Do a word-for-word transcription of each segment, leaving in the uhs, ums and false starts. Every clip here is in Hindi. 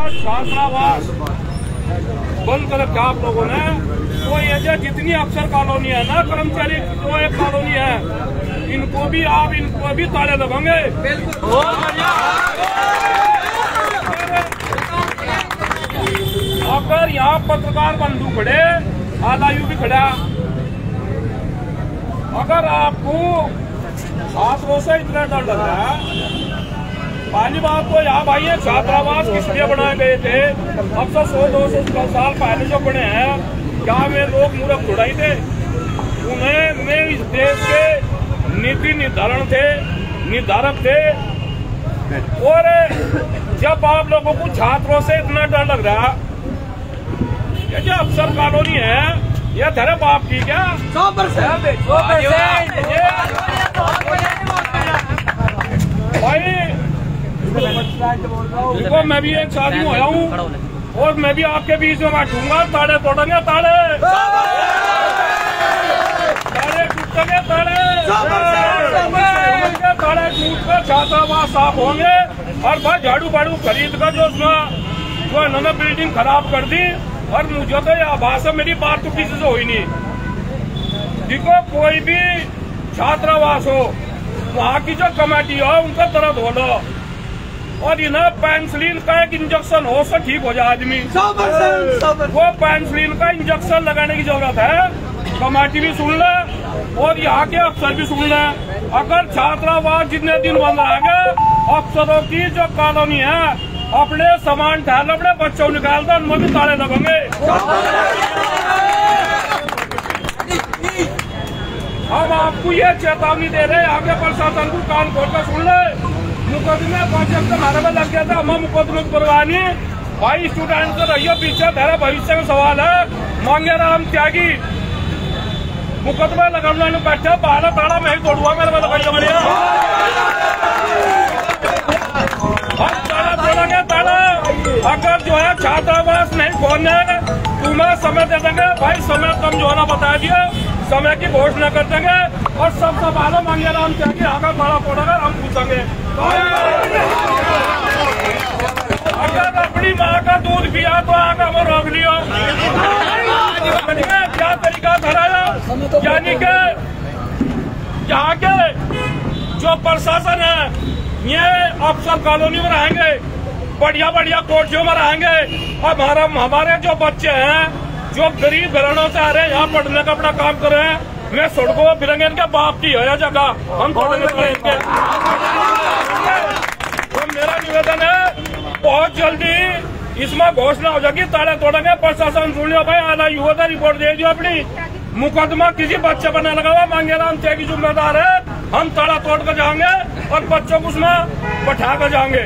छात्रावास बंद कर रखा आप लोगों ने। तो ये जो जितनी अफसर कॉलोनी है ना, कर्मचारी जो एक कॉलोनी है, इनको भी आप इनको भी ताले लगाएंगे। अगर यहाँ पत्रकार बंधु खड़े, आलायू भी खड़ा, अगर आपको छात्रों से इतना डर लग रहा है, पहली बात तो यहाँ भाई ये छात्रावास किस लिए बनाए गए थे? अब तो सौ दो सौ साल पहले जो बने हैं, क्या वे लोग मूर्ख छुड़ाई थे? उन्हें में इस देश के नीति निर्धारण थे, निर्धारक थे। और जब आप लोगों को छात्रों से इतना डर लग रहा, ये जो अफसर कॉलोनी है, ये तेरे बाप की क्या? सौ परसेंट भाई देखो, मैं भी एक शादी में आया हूँ और मैं भी आपके बीच में बैठूंगा। ताड़े तोड़ेंगे, ताड़े ताड़े टूटेंगे, ताड़े ताड़े टूट कर छात्रावास साफ होंगे। और भाई झाड़ू बाड़ू खरीद कर जो उसमें जो इन्होंने बिल्डिंग खराब कर दी, और मुझे तो यह आभास है, मेरी बात तो किसी से हुई नहीं। देखो, कोई भी छात्रावास हो, वहाँ की जो कमेटी हो उनका दर्द हो लो, और इन्हें पेंसिलिन का एक इंजेक्शन हो तो ठीक हो जाए आदमी। वो पेंसिलिन का इंजेक्शन लगाने की जरूरत है। कमेटी भी सुन ले और यहाँ के अफसर भी सुन ले। अगर छात्रावास जितने दिन बंद रहेगा, अफसरों की जो कॉलोनी है अपने सामान ठाल, अपने बच्चों निकाल दो, उनमें भी ताले लगेंगे। हम आपको ये चेतावनी दे रहे हैं, आगे प्रशासन को कान खोल कर सुन ले। मुकदमे प्रोजेक्ट हमारे में लग गया था, हम मुकदमे की परवाह नहीं। भाई स्टूडेंट से रहिए पीछे, तेरा भविष्य का सवाल है। मांगे राम त्यागी मुकदमे लगाने में बैठे, बारह ताड़ा मैं ही तोड़ूंगा, मेरे में लगाइए बढ़िया। हम ताड़ा तोड़ेंगे, ताड़ा। अगर जो है छात्रावास नहीं खोलने, तुम्हें समय दे देंगे। भाई समय कम जो है ना बता दिया, समय की घोषणा कर देंगे और सब सवालों मांगे राम त्यागी आगे बड़ा पड़ेगा, हम पूछेंगे। अगर अपनी माँ का दूध पिया तो आगे वो रोक लियो। क्या तरीका धराया? यानी के यहाँ के जो प्रशासन है, ये अफसर कॉलोनी में रहेंगे, बढ़िया बढ़िया कोठियों में रहेंगे। अब हमारा हमारे जो बच्चे हैं जो गरीब घरानों से आ रहे हैं, यहाँ पढ़ने का अपना काम कर रहे हैं, मैं सड़कों में फिरेंगे, इनके बाप की है जगह, हम पढ़ेंगे इनके। तो मेरा निवेदन है, बहुत जल्दी इसमें घोषणा हो जाएगी, ताले तोड़ेंगे। प्रशासन सुन लियो भाई, आला युवा का रिपोर्ट दे दियो अपनी। मुकदमा किसी बच्चे पर न लगा हुआ, मांगे राम त्यागी जिम्मेदार है। हम ताला तोड़ कर जाएंगे और बच्चों को उसमें बैठा कर जाएंगे।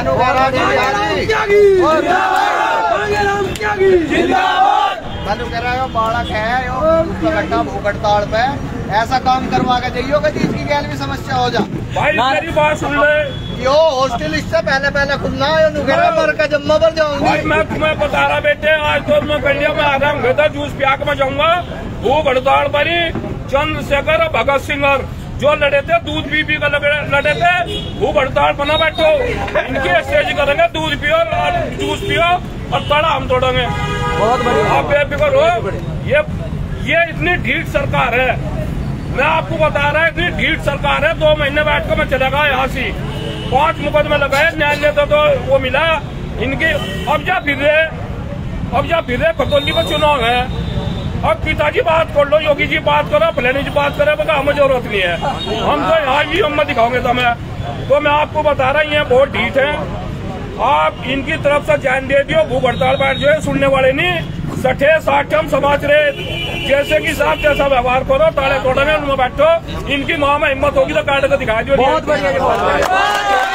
मैंने कह रहा है बालक है उसका भूख हड़ताल पे, ऐसा काम करवा के जाइयो कि इसकी गैल भी समस्या हो जा। भाई मेरी बात सुन ले, यो हॉस्टल इससे पहले पहले खुलना है, मर का जम्मा पर जाऊंगी। भाई मैं तुम्हें बता रहा बेटे, आज तो मैं गलिया में आ रहा हूँ, गधा जूस पिया के मैं जाऊंगा। भूख हड़ताल पर ही चंद्रशेखर और भगत सिंह जो लड़े थे, दूध पी पी कर लड़े थे, भूख हड़ताल बना बैठो। इनकी स्टेज करेंगे, दूध पियो और जूस पियो और ताड़ा हम तोड़ेंगे। बहुत बढ़िया, आप बेफिक्र हो। ये ये इतनी ढीठ सरकार है, मैं आपको बता रहा है, इतनी ढीठ सरकार है। दो महीने बैठ कर मैं चला गया यहाँ से, पांच मुकदमे लगाए, न्यायालय तो, तो वो मिला इनकी। अब जा फिर रहे अब जा फिर रहे खतौली का चुनाव है। अब पिताजी बात कर लो, योगी जी बात करो, फलानी जी बात करे, बता हमें जरूरत नहीं है। हम तो यहाँ भी हम दिखाओगे तुम्हें। तो मैं आपको बता रहा हूँ, ये बहुत ढीठ है। आप इनकी तरफ से ध्यान दे दियो। भूख हड़ताल बैठ जो है सुनने वाले नहीं, सठे साठ हम समाज रहे, जैसे कि साहब जैसा व्यवहार करो, ताले तोड़ने उनमें बैठो। इनकी माँ में हिम्मत होगी तो काट कर दिखा दियो। बहुत बढ़िया।